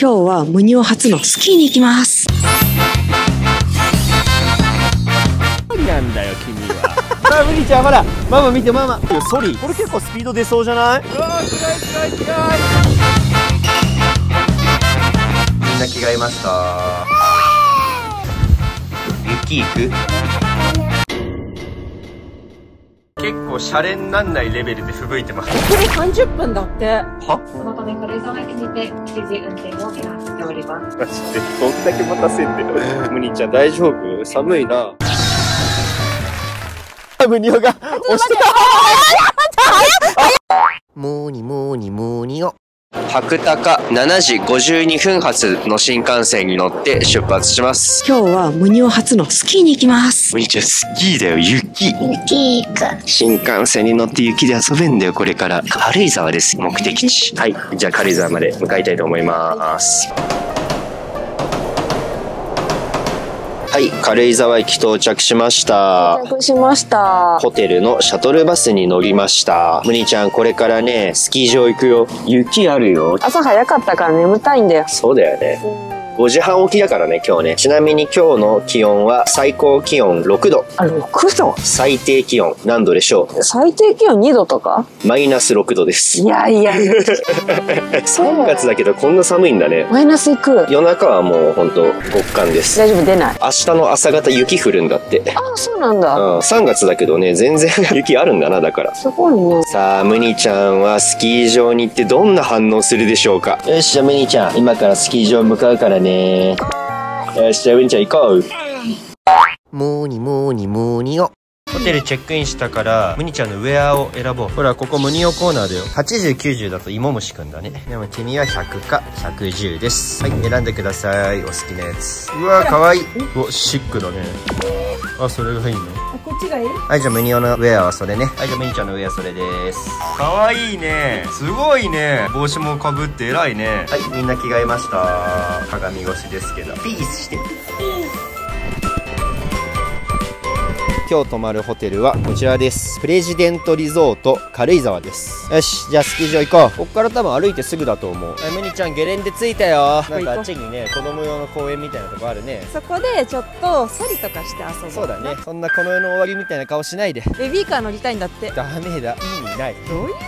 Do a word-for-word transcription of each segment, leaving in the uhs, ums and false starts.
今日はムニオ初のスキーに行きます。 何なんだよ君は。さあムニちゃんほら、ママ見てママ。ソリ、これ結構スピード出そうじゃない？うわー、すごいすごいすごい。みんな着替えました。雪行く？結構シャレになんないレベルで吹雪いてます。 これさんじゅっぷんだって。 は？ そのため軽井沢駅にて一時運転を見合わせております。 マジでどんだけ待たせんでよ。ムニちゃん大丈夫？寒いな。ムニオが押してた。モーニモーニモーニオ。白鷹しちじごじゅうにふん発の新幹線に乗って出発します。 今日はムニオ初のスキーに行きます。 ムニちゃんスキーだよ、雪。 雪行く。 新幹線に乗って雪で遊べんだよ、これから。軽井沢です、目的地。はい、じゃあ軽井沢まで向かいたいと思います。はい、軽井沢駅到着しました。 到着しました。 ホテルのシャトルバスに乗りました。ムニちゃんこれからね、スキー場行くよ。雪あるよ。 朝早かったから眠たいんだよ。 そうだよね。ごじはん起きだからね、今日ね。ちなみに今日の気温は最高気温ろくど。 あ、ろくど？ 最低気温何度でしょう？ 最低気温にどとか？ マイナスろくどです。 いやいやいや。 さんがつだけどこんな寒いんだね。 マイナスいく。 夜中はもうほんと極寒です。 大丈夫、出ない。 明日の朝方雪降るんだって。 ああ、そうなんだ。 うん、さんがつだけどね、全然雪あるんだな、だから。 すごいね。 さあ、ムニちゃんはスキー場に行ってどんな反応するでしょうか。よし、じゃあムニちゃん、今からスキー場向かうからね。よし、じゃあムニちゃん行こう。モーニモーニモーニオ。ホテルチェックインしたからムニちゃんのウェアを選ぼう。ほら、ここムニオコーナーだよ。はちじゅうきゅうじゅうだとイモムシくんだね。でも君はひゃくかひゃくじゅうです。はい、選んでください、お好きなやつ。うわー、かわいい。お、シックだね。あ、それがいいの？ こっちがいい？ はい、じゃあムニオのウェアはそれね。はい、じゃあムニちゃんのウェアそれです。かわいいね。すごいね。帽子もかぶって偉いね。はい、みんな着替えました。鏡越しですけど。ピースして。今日泊まるホテルはこちらです。プレジデントリゾート軽井沢です。よし、じゃあスキー場行こう。こっから多分歩いてすぐだと思う。はい、ムニちゃんゲレンデ着いたよ。なんかあっちにね、子供用の公園みたいなとこあるね。 そこでちょっとソリとかして遊ぶ。 そうだね。そんなこの世の終わりみたいな顔しないで。 ベビーカー乗りたいんだって。 ダメだ、意味ない。 どういうこと？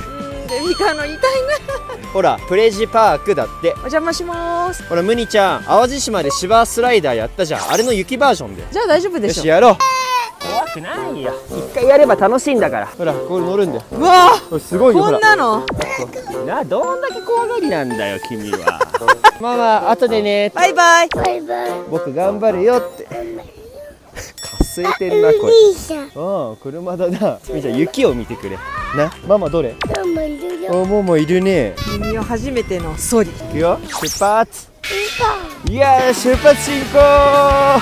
うん、ベビーカー乗りたいな。 ほら、プレジパークだって。 お邪魔します。 ほら、ムニちゃん、淡路島でシバースライダーやったじゃん。あれの雪バージョンで。 じゃあ大丈夫でしょ。 よし、やろう。怖くないよ。一回やれば楽しいんだから。ほら、これ乗るんだよ。 うわー、すごいよ。 こんなの。 な、どんだけ怖がりなんだよ、君は。ママ、後でね。 バイバイ。 バイバイ。 僕頑張るよって。かすれてんな、これ。うん、車だな。みーちゃん、雪を見てくれ。な、ママどれ？ ママいるよ。 お、ママいるね。 君は初めてのソリ。 いくよ、出発。いやー、出発進行。うわ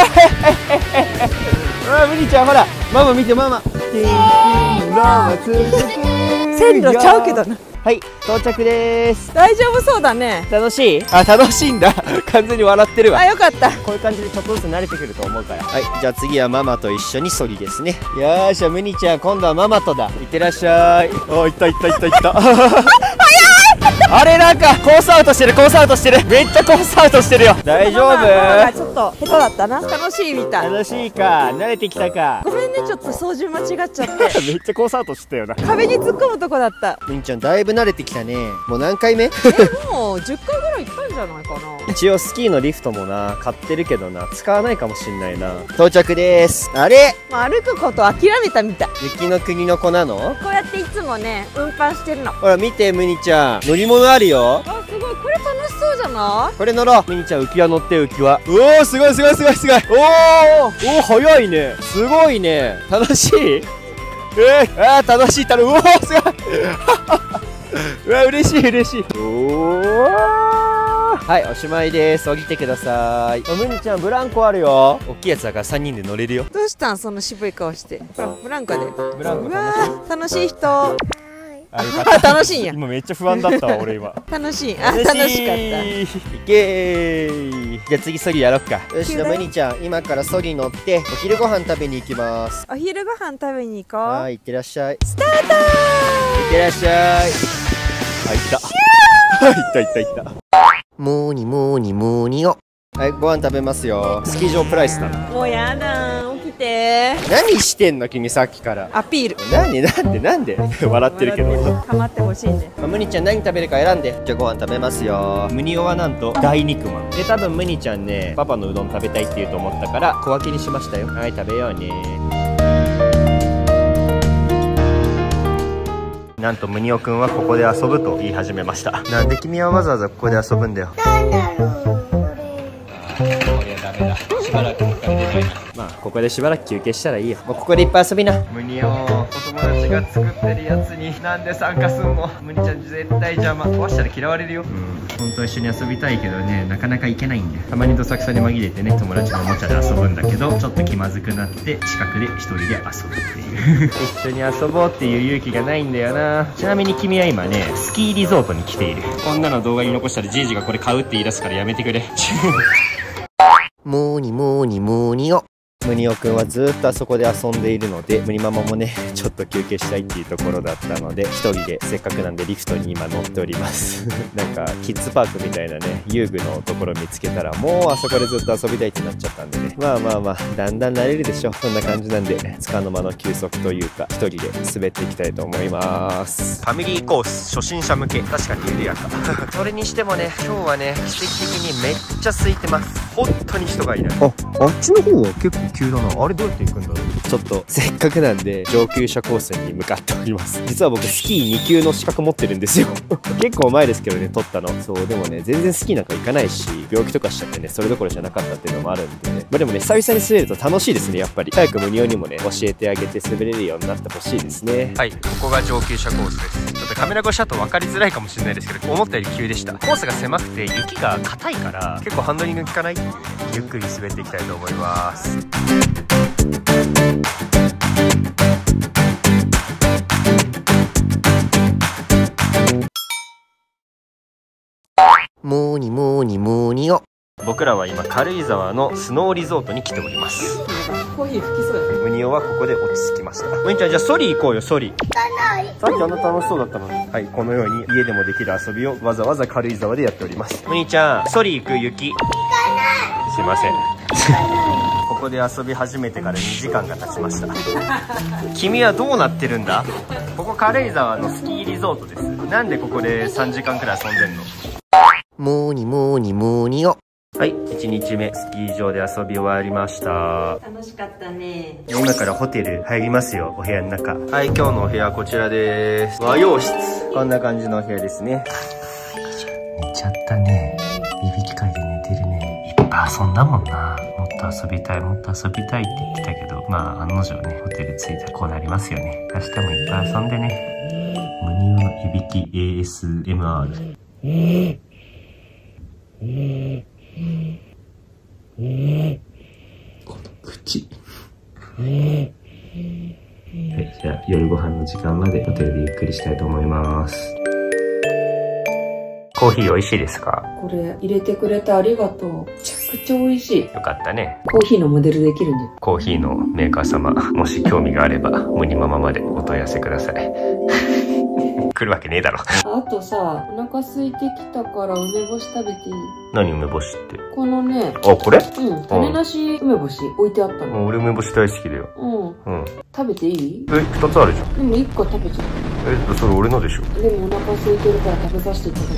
ー、ムニちゃん、ほら、ママ見て、ママ。 線路ちゃうけどな。 はい、到着です。 大丈夫そうだね。 楽しい？あ、楽しいんだ。完全に笑ってるわ。 あ、よかった。 こういう感じでちょっとずつ慣れてくると思うから。はい、じゃあ次はママと一緒にソリですね。よーし、じゃあムニちゃん、今度はママとだ。いってらっしゃい。おー、いったいったいったいった。早い。あれ、なんかコースアウトしてる、コースアウトしてる。めっちゃコースアウトしてるよ。大丈夫？ ママがちょっと下手だったな。楽しいみたい。 楽しいか、慣れてきたか。 ごめんね、ちょっと操縦間違っちゃって。 めっちゃコースアウトしてたよな。 壁に突っ込むとこだった。 ムニちゃん、だいぶ慣れてきたね。もう何回目？ え、もうじゅっかいぐらい行ったんじゃないかな。 一応スキーのリフトもな、買ってるけどな、使わないかもしんないな。到着です。あれ？ もう歩くこと諦めたみたい。 雪の国の子なの？ こうやっていつもね、運搬してるの。 ほら見て、ムニちゃん、乗り物あるよ。 あ、すごい、これ楽しそうじゃない？ これ乗ろう。ムニちゃん、浮き輪乗って、浮き輪。うおー、すごいすごいすごいすごい。おー、おー、早いね。すごいね。楽しい？えー、あー、楽しい、楽しい。うおー、すごい。うわ、嬉しい嬉しい。おー、はい、おしまいです。降りてください。ムニちゃん、ブランコあるよ。大きいやつだからさんにんで乗れるよ。 どうしたん、その渋い顔して。ほら、ブランコで。 ブランコうわー、楽しい人。 あ、よかった。 楽しいんや。 今めっちゃ不安だったわ、俺今。 楽しい。あ、楽しかった。 いけー。じゃあ次ソリやろっか。よし、じゃあムニちゃん、今からソリ乗ってお昼ご飯食べに行きます。 お昼ご飯食べに行こう。 はい、いってらっしゃい。 スタートー。 いってらっしゃい。あ、いった。 ったいったいった。もーにもーにもーによ。はい、ご飯食べますよ。スキー場プライスなの。 もうやだー、起きてー。 何してんの君、さっきから。 アピール。 何なんでなんで笑ってるけど。 かまってほしいんで。 ムニちゃん何食べるか選んで。じゃあご飯食べますよ。ムニオはなんと大肉まんで、多分ムニちゃんね、パパのうどん食べたいって言うと思ったから小分けにしましたよ。はい、食べようね。なんとムニオくんはここで遊ぶと言い始めました。なんで君はわざわざここで遊ぶんだよ。なんだろう。これダメだ。しばらくここから出ないな。まあここでしばらく休憩したらいいよ。もうここでいっぱい遊びな。ムニオ、お友達が作ってるやつになんで参加すんの。ムニちゃん絶対邪魔。壊したら嫌われるよ。うん、本当は一緒に遊びたいけどね、なかなか行けないんで、たまにどさくさに紛れてね、友達のおもちゃで遊ぶんだけど、ちょっと気まずくなって近くで一人で遊ぶっていう一緒に遊ぼうっていう勇気がないんだよな。ちなみに君は今ね、スキーリゾートに来ている。こんなの動画に残したらじいじがこれ買うって言い出すからやめてくれもーにもーにもーによ。ムニオくんはずっとあそこで遊んでいるので、ムニママもねちょっと休憩したいっていうところだったので、一人でせっかくなんでリフトに今乗っておりますなんかキッズパークみたいなね遊具のところ見つけたら、もうあそこでずっと遊びたいってなっちゃったんでね、まあまあまあだんだん慣れるでしょ。そんな感じなんで束の間の休息というか、一人で滑っていきたいと思います。ファミリーコース初心者向け、確かに緩やかそれにしてもね、今日はね奇跡的にめっちゃ空いてます。本当に人がいない。あ、あっちの方は結構急だな。あれどうやって行くんだろう。ちょっとせっかくなんで上級者コースに向かっております。実は僕スキーに級の資格持ってるんですよ結構前ですけどね、取ったの。そうでもね、全然スキーなんか行かないし、病気とかしちゃってね、それどころじゃなかったっていうのもあるんでね。まあでもね、久々に滑ると楽しいですね。やっぱり早くムニオにもね教えてあげて滑れるようになってほしいですね。はい、ここが上級者コースです。ちょっとカメラ越しだと分かりづらいかもしれないですけど、思ったより急でした。コースが狭くて雪が硬いから結構ハンドリング効かないっていうね、ゆっくり滑っていきたいと思います。もーにもーにもーによ。僕らは今軽井沢のスノーリゾートに来ております。 コーヒー吹きそうや。 ムニオはここで落ち着きました。ムニちゃん、じゃあソリ行こうよ。ソリさっきあんな楽しそうだったのに。はい、このように家でもできる遊びをわざわざ軽井沢でやっております。ムニちゃん、ソリ行く？雪行かない。すいませんここで遊び始めてからにじかんが経ちました君はどうなってるんだ。ここ軽井沢のスキーリゾートです。なんでここでさんじかんくらい遊んでんの。もーにもーにもーによ。はい、いちにちめスキー場で遊び終わりました。 楽しかったね。 今からホテル入りますよ、お部屋の中。はい、今日のお部屋はこちらです。和洋室。こんな感じのお部屋ですね。寝ちゃったね。いびきかいて寝てるね。いっぱい遊んだもんな。もっと遊びたい、もっと遊びたいって言ってたけど、まあ案の定ね、ホテル着いたらこうなりますよね。明日もいっぱい遊んでね。ムニオのいびき エーエスエムアール。えー、えー、えー、この口。えー、はい、じゃあ夜ご飯の時間までホテルでゆっくりしたいと思います。コーヒー美味しいですか？ これ入れてくれてありがとう。めちゃくちゃ美味しい。 よかったね。 コーヒーのモデルできるんだよ。 コーヒーのメーカー様、もし興味があればムニママまでお問い合わせください来るわけねえだろあとさ、お腹空いてきたから梅干し食べていい？ 何梅干しって？ このね、 あ、これ？ うん、種なし梅干し置いてあったの。 俺梅干し大好きだよ。 うん。 うん。 食べていい？ え、二つあるじゃん。 でも一個食べちゃった。 え、それ俺のでしょ。 でもお腹空いてるから食べさせていただきます。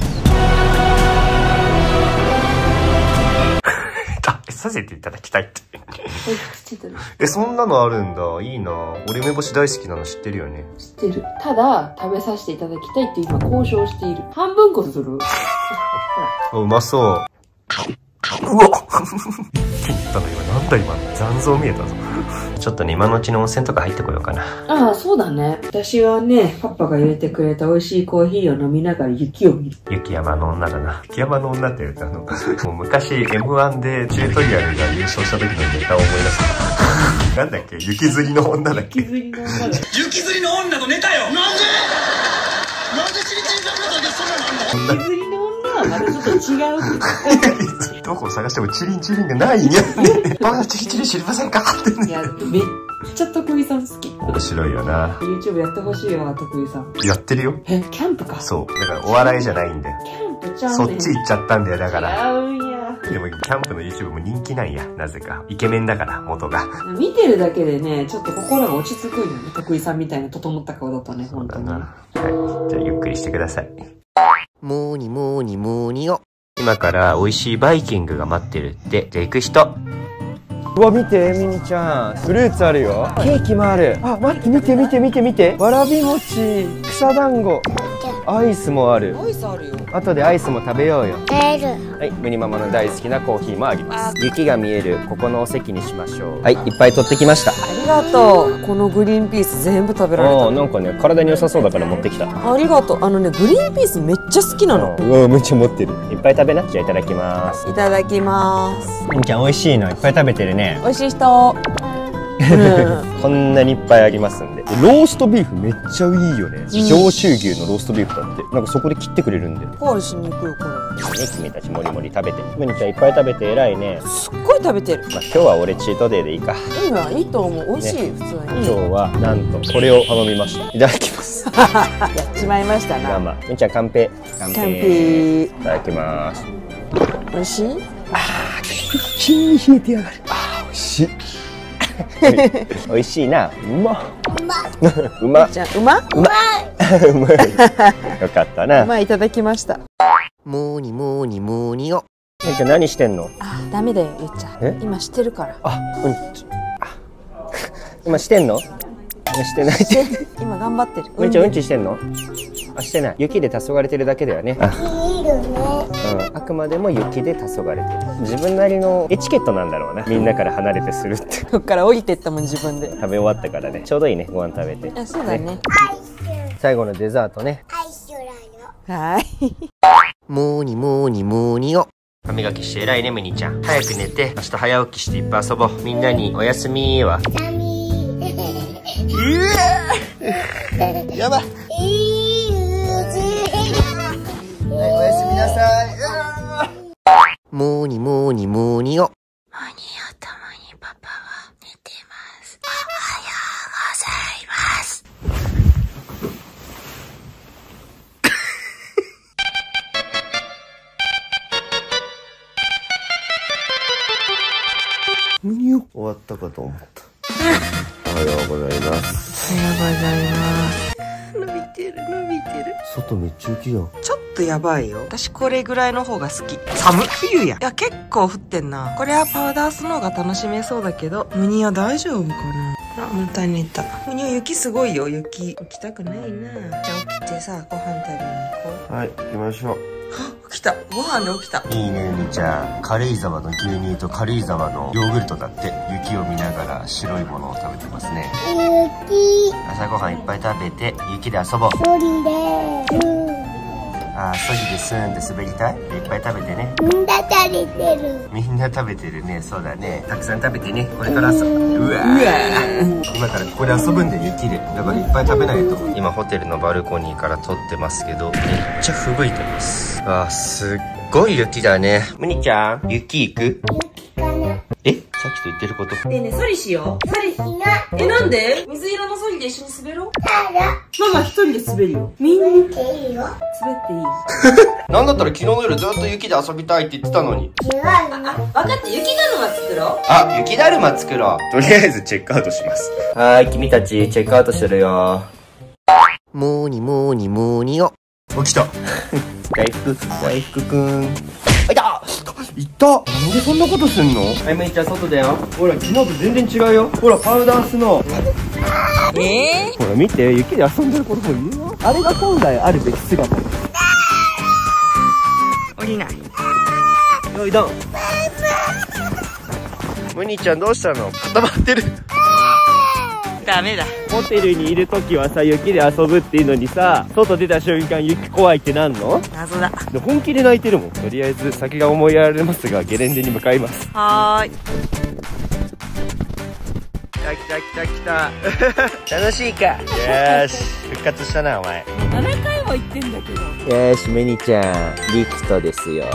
食べさせていただきたいってえ、そんなのあるんだ。いいな。俺梅干し大好きなの知ってるよね。 知ってる。ただ食べさせていただきたいって今交渉している。半分こするあ、うまそう。うわ気に入ったの今。なんだ今の残像見えたぞちょっとね、今のうちに温泉とか入ってこようかな。 ああ、そうだね。私はね、パパが入れてくれた美味しいコーヒーを飲みながら雪を見る。 雪山の女だな。雪山の女って言うとあの、もう昔 エムワン でチュートリアルが優勝した時のネタを思い出したなんだっけ、雪吊りの女だっけ。 雪吊りの女だ。 雪吊りの女のネタよ。なんでなんでチリチリさんの時そんなのあんの。 雪吊りの女はまたちょっと違うどこを探してもチリンチリンがないんやねまだチリチリ知りませんかってね。 いや、めっちゃ徳井さん好き。 面白いよな。 YouTube やってほしいよ、徳井さん。 やってるよ。 え、キャンプか。 そう。だからお笑いじゃないんだよ。 キャンそっち行っちゃったんだよ、だから。 違うんや。 でも、キャンプの YouTube も人気なんや、なぜか。イケメンだから、元が。 見てるだけでね、ちょっと心が落ち着くんよね。徳井さんみたいな整った顔だとね、本当に。 はい。じゃあ、ゆっくりしてください。もーにもーにもーによ。今から美味しいバイキングが待ってるって。じゃあ行く人。うわ、見て、ミニちゃん。フルーツあるよ。ケーキもある。あ、待って、見て、見て、見て、見て。わらび餅、草団子。アイスもある。 アイスあるよ。 後でアイスも食べようよ。 食べる。 はい、ムニママの大好きなコーヒーもあります。雪が見えるここのお席にしましょう。はい、いっぱい取ってきました。 ありがとう。このグリーンピース全部食べられた。 ああ、なんかね、体に良さそうだから持ってきた。 ありがとう。あのね、グリーンピースめっちゃ好きなの。 うわ、めっちゃ持ってる。いっぱい食べな。じゃあいただきます。 いただきます。 みんちゃん美味しいのいっぱい食べてるね。 美味しい人。 こんなにいっぱいありますんで。ローストビーフめっちゃいいよね。上州牛のローストビーフだって。なんかそこで切ってくれるんで。 コールしに行くよ、これ。 ね、君たちもりもり食べて。むにちゃんいっぱい食べて偉いね。 すっごい食べてる。 まあ、今日は俺チートデイでいいか。 いいわ、いいと思う。美味しい、 ね、 普通に。 今日はなんとこれを頼みました。いただきます。 やっちまいましたな。 まあまあ、むにちゃん乾杯。乾乾杯。 いただきます。 美味しい？ ああ、急に冷えてやがる。ああ、美味しい。美味しいな。うま。うま。 じゃうま？ うまい。うまい。よかったな。 うまい、いただきました。 もーにもーにもーによ。みんちゃん何してんの？ あ、ダメだよ、ゆっちゃん。 え？ 今してるから。 あ、うん。あ、今してんの？してない。 今頑張ってる。 みんちゃんうんちしてんの？あ、してない。雪で黄昏てるだけだよね。あ、うん。あくまでも雪で黄昏てる。自分なりのエチケットなんだろうな。みんなから離れてするって。 こっから降りてったもん、自分で。 食べ終わったからね。ちょうどいいね。ご飯食べて。 あ、そうだね。 最後のデザートね。 はい。 もーにもーにもーによ。歯磨きして偉いね、むにちゃん。早く寝て、明日早起きしていっぱい遊ぼう。みんなにおやすみーは。やばい。はい、おやすみなさい。もーにもーにもーによ。 もーによともにパパは寝てます。おはようございます。 むによ。終わったかと思った。おはようございます。 おはようございます。 伸びてる伸びてる。 外めっちゃ雪じゃん。 ちょっとやばいよ。私これぐらいの方が好き。寒い冬や。いや結構降ってんな。これはパウダースノーが楽しめそうだけど、ムニは大丈夫かな。あ、また寝た。ムニは雪すごいよ。雪起きたくないな。じゃあ起きてさ、ご飯食べに行こう。 はい、行きましょう。 起きた。ご飯で起きた。 いいね、みちゃん。軽井沢の牛乳と軽井沢のヨーグルトだって。雪を見ながら白いものを食べてますね。 雪。 朝ごはんいっぱい食べて、雪で遊ぼう。 ソリです。 あー、ソリでスーンって滑りたい？いっぱい食べてね。 みんな食べてる。 みんな食べてるね。そうだね。たくさん食べてね。これから遊ぶ。うわー。今からここで遊ぶんで、雪で。だからいっぱい食べないと。今ホテルのバルコニーから撮ってますけど、めっちゃ吹雪いてます。あー、すっごい雪だね。むにちゃん、雪行く？ 雪かな。 え？さっきと言ってること。 ねえねえ、ソリしよう。ソリしな。え、なんで？水色のソリで一緒に滑ろう。 ただ。 ママ一人で滑るよ。みんな見ていいよ。 滑っていい？ なんだったら昨日の夜ずっと雪で遊びたいって言ってたのに。 違うの。 分かった、雪だるま作ろう。 あ、雪だるま作ろう。とりあえずチェックアウトします。はーい、君たちチェックアウトするよ。もーにもーにもーによ。起きた。大福、大福くん。あ、いたいた。なんでそんなことすんの？はい、むいちゃん外だよ。ほら、昨日と全然違うよ。ほら、パウダースノー。 えほら見て、雪で遊んでる子もいるよ。あれが本来あるべき姿。 降りない。 よいどん。むにちゃんどうしたの？固まってる。 ダメだ。 ホテルにいるときはさ、雪で遊ぶっていうのにさ、外出た瞬間雪怖いってなんの？ 謎だ。 で本気で泣いてるもん。とりあえず先が思いやられますが、ゲレンデに向かいます。 はーい。 来た来た来た来た。楽しいか。よーし、復活したなお前。 ななかいも言ってんだけど。 よーし、ミニちゃんリフトですよ。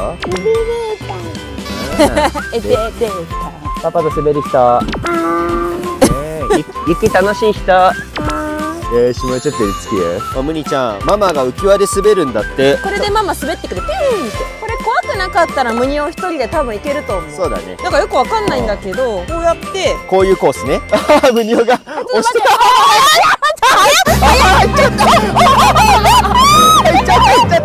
え、で、で、 パパと滑る人。ねえ、雪楽しい人。 よし、もうちょっとでつくよ。あ、ムニちゃん、ママが浮き輪で滑るんだって。 これでママ滑ってくる、ピューンって。これ怖くなかったらムニオ一人で多分行けると思う。 そうだね。 なんかよくわかんないんだけど、こうやってこういうコースね。ムニオが押してた。 早く早く行っちゃった。 行っちゃった行っちゃった。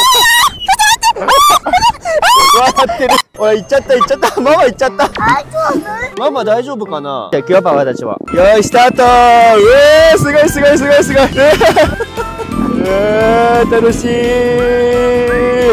笑ってる。おい、行っちゃった行っちゃった。ママ行っちゃった。ママ大丈夫かな。じゃあ行くよ、パパたちは。よーい、スタートー。うえー、すごいすごいすごいすごい。えー、楽しい。え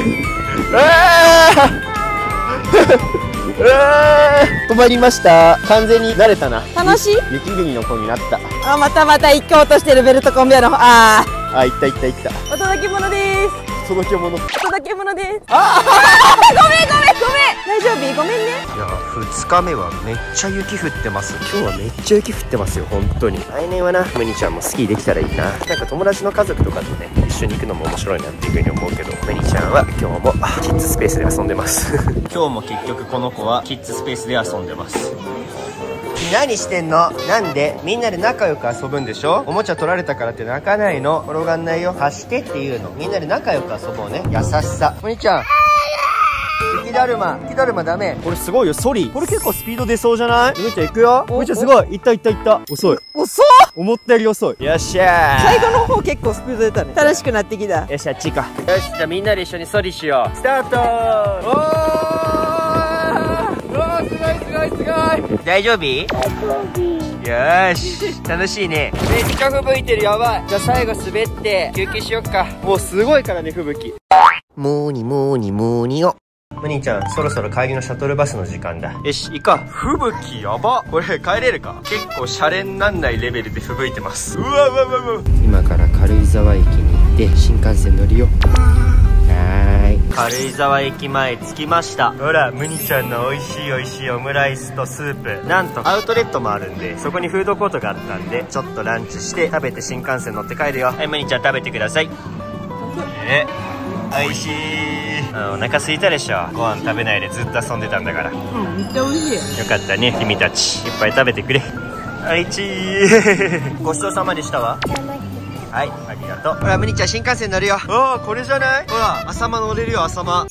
ー止まりました。完全に慣れたな。 楽しい。 雪国の子になった。 あ、またまた行こうとしてるベルトコンベヤの。ああ。あ、行った行った行った。 お届け物です。 届け物。 お届け物です。ああ、ごめんごめんごめん。大丈夫？ごめんね。 いや、ふつかめはめっちゃ雪降ってます。今日はめっちゃ雪降ってますよ、本当に。来年はな、ムニちゃんもスキーできたらいいな。なんか友達の家族とかとね、一緒に行くのも面白いなっていう風に思うけど、ムニちゃんは今日もキッズスペースで遊んでます。今日も結局この子はキッズスペースで遊んでます。何してんの？なんでみんなで仲良く遊ぶんでしょ。おもちゃ取られたからって泣かないの。転がんないよ。貸してっていうの。みんなで仲良く遊ぼうね。優しさ。お兄ちゃん、雪だるま、雪だるまダメ。これすごいよ、ソリ。これ結構スピード出そうじゃない？むーちゃん行くよ。むーちゃんすごい。いったいったいった。遅い。 遅っ。 思ったより遅い。よっしゃー。 最後の方結構スピード出たね。楽しくなってきた。 よし、あっち行こう。よし、じゃあみんなで一緒にソリしよう。スタートー。おー、おー、すごいすごいすごい。大丈夫？よーし、楽しいね。めっちゃ吹雪いてる、やばい。じゃあ最後滑って休憩しよっか。もうすごいからね、吹雪。もーにもーにもーによ。ムニーちゃん、そろそろ帰りのシャトルバスの時間だ。よし、行こう。吹雪やば。これ帰れるか？結構シャレになんないレベルで吹雪いてます。うわうわうわうわ。今から軽井沢駅に行って新幹線乗るよ。はーい。軽井沢駅前着きました。ほら、ムニちゃんの美味しい美味しいオムライスとスープ。なんとアウトレットもあるんで、そこにフードコートがあったんで、ちょっとランチして食べて新幹線乗って帰るよ。はい、ムニちゃん食べてください。え、美味しい。お腹空いたでしょ。ご飯食べないでずっと遊んでたんだから。うん、めっちゃ美味しい。よかったね、君たち。いっぱい食べてくれ。はい、チー。ごちそうさまでしたわ。はい、ありがとう。ほら、ムニちゃん新幹線乗るよ。ああ、これじゃない？ほら、朝間乗れるよ、朝間。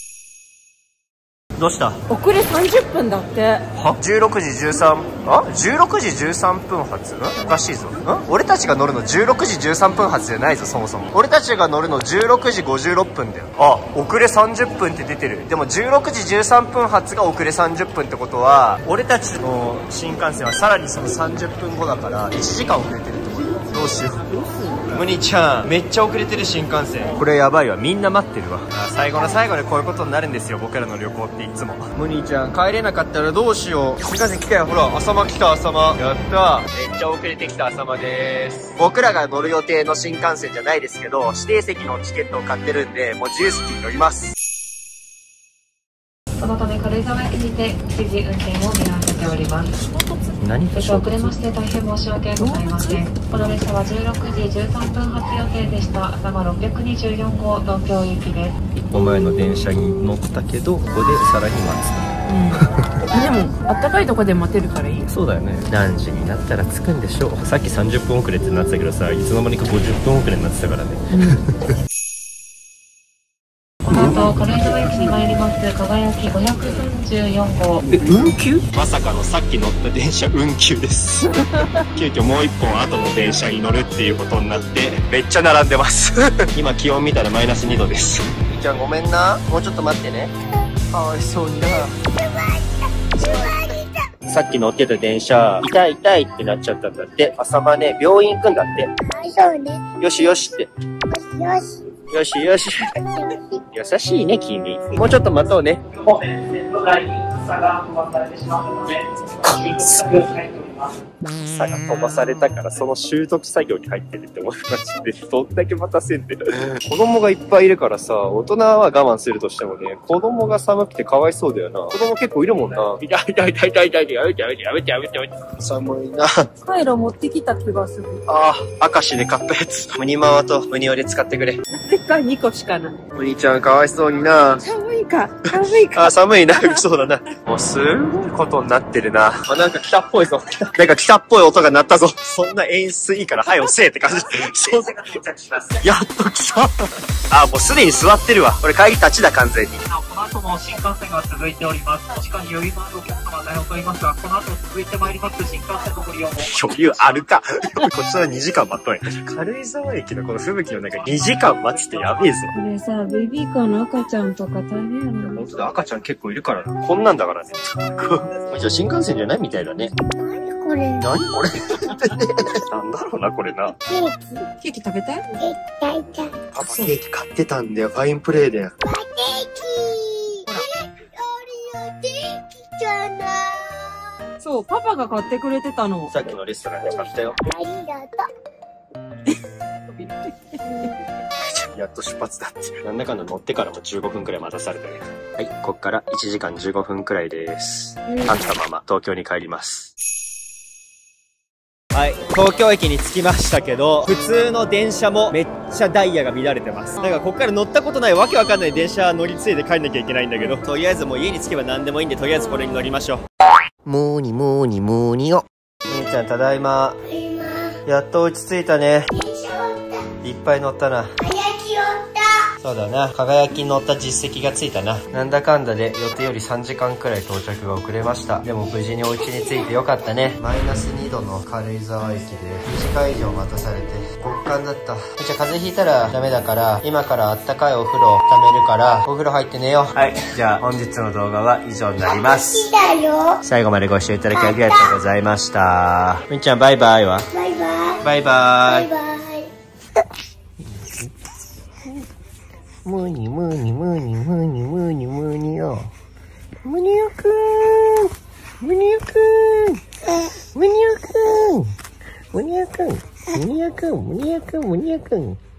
どうした？ 遅れさんじゅっぷんだって。 は？じゅうろくじじゅうさん、あ？ じゅうろくじじゅうさんぷん発？おかしいぞ。ん？俺たちが乗るのじゅうろくじじゅうさんぷん発じゃないぞ、そもそも。俺たちが乗るのじゅうろくじごじゅうろっぷんだよ。あ、遅れさんじゅっぷんって出てる。でもじゅうろくじじゅうさんぷん発が遅れさんじゅっぷんってことは、俺たちの新幹線はさらにそのさんじゅっぷんごだからいちじかん遅れてるってこと。どうしよう。ムニちゃん、めっちゃ遅れてる新幹線。これやばいわ、みんな待ってるわ。あ、最後の最後でこういうことになるんですよ、僕らの旅行っていつも。ムニちゃん帰れなかったらどうしよう。新幹線来たよ。ほら、朝間来た、朝間。やったー。めっちゃ遅れてきた朝間でーす。僕らが乗る予定の新幹線じゃないですけど、指定席のチケットを買ってるんで、もう自由席に乗ります。 そのため軽井沢駅にて一時運転を見合わせております。 何ご乗遅れまして大変申し訳ございません。この列車はじゅうろくじじゅうさんぷん発予定でした朝間ろっぴゃくにじゅうよんごう東京行きです。 一個前の電車に乗ったけど、ここでさらに待つ。 うん、でもあったかいとこで待てるからいい。 そうだよね。何時になったら着くんでしょう。さっきさんじゅっぷん遅れってなってたけどさ、いつの間にかごじゅっぷん遅れになってたからね。うんこの後軽井沢駅に参ります輝きごひゃくさんじゅうよんごう。 え、運休？まさかのさっき乗った電車運休です急遽もう一本後の電車に乗るっていうことになってめっちゃ並んでます今気温見たらマイナスにどです。みーちゃんごめんな、もうちょっと待ってね。かわいそうにな。さっき乗ってた電車痛い痛いってなっちゃったんだって。朝間ね、病院行くんだって。 そうね。 よしよしって。 よし。 よしよし。優しいね、君。もうちょっと待とうね。差が飛ばされたからその習得作業に入ってるって思いまして、どんだけ待たせんで。子供がいっぱいいるからさ、大人は我慢するとしてもね、子供が寒くてかわいそうだよな。子供結構いるもんな。痛い痛い痛い痛い痛い、やめてやめてやめてやめてやめて。寒いな。 カイロ持ってきた気がする。 ああ、明石で買ったやつ。ムニマワとムニオで使ってくれ。 でっかいにこしかない。 ムニちゃんかわいそうにな。 寒いか寒いか。 あ、寒いな。そうだな。もうすごいことになってるな。あ、なんか来たっぽいぞ。来たっなんか来たっぽい音が鳴ったぞ。そんな演出いいから、はい、押せって感じ。小生が到着します。やっと来た。あ、もうすでに座ってるわ。これ帰り立ちだ、完全に。 この後も新幹線が続いております。確かに余裕のあるお客様は対応しておりますが、この後続いてまいります新幹線のご利用も。 余裕あるか。こっちはにじかん待っとんや。軽井沢駅のこの吹雪の中にじかん待つってやべえぞ。 これさ、ベビーカーの赤ちゃんとか大変やな。 本当だ、赤ちゃん結構いるからな。こんなんだからね。じゃあ新幹線じゃないみたいだね。 何これ何これなんだろうな、これな。 ケーキケーキ食べたい？ 絶対だ。 パパケーキ買ってたんだよ。ファインプレーだよ。 ケーキオリオケーキじゃない。 そう、パパが買ってくれてたの。 さっきのレストランで買ったよ。 ありがとう。 やっと出発だって。なんだかんだ乗ってからもじゅうごふんくらい待たされたね。はい、こっからいちじかんじゅうごふんくらいです。飽きたまま東京に帰ります。はい、東京駅に着きましたけど、普通の電車もめっちゃダイヤが乱れてます。だからこっから乗ったことないわけわかんない電車乗り継いで帰んなきゃいけないんだけど、とりあえずもう家に着けば何でもいいんで、とりあえずこれに乗りましょう。もーにもーにもーによ。姉ちゃんただいま。 今やっと落ち着いたね。 電車おった。 いっぱい乗ったな。 早きおった。 そうだな、輝きに乗った実績がついたな。なんだかんだで予定よりさんじかんくらい到着が遅れました。でも無事にお家に着いてよかったね。マイナスにどの軽井沢駅でにじかん以上待たされて極寒だった。じゃあ風邪ひいたらダメだから、今からあったかいお風呂溜めるからお風呂入って寝よう。はい、じゃあ本日の動画は以上になります。 好きだよ。 最後までご視聴いただきありがとうございました。みんちゃんバイバイは？ バイバイ。 バイバイ。 バイバイ。 むにむにむにむにむにむによ。むによくん。むによくん。むによくん。むによくん。むによくん。むによくん。むによくん。